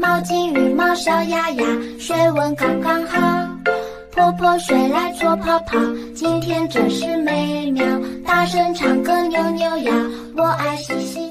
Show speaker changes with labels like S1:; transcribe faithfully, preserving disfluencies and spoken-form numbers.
S1: 毛巾羽毛小鸭鸭，水温刚刚好。泼泼水来搓泡泡，今天真是美妙。大声唱歌扭扭腰，我爱洗洗。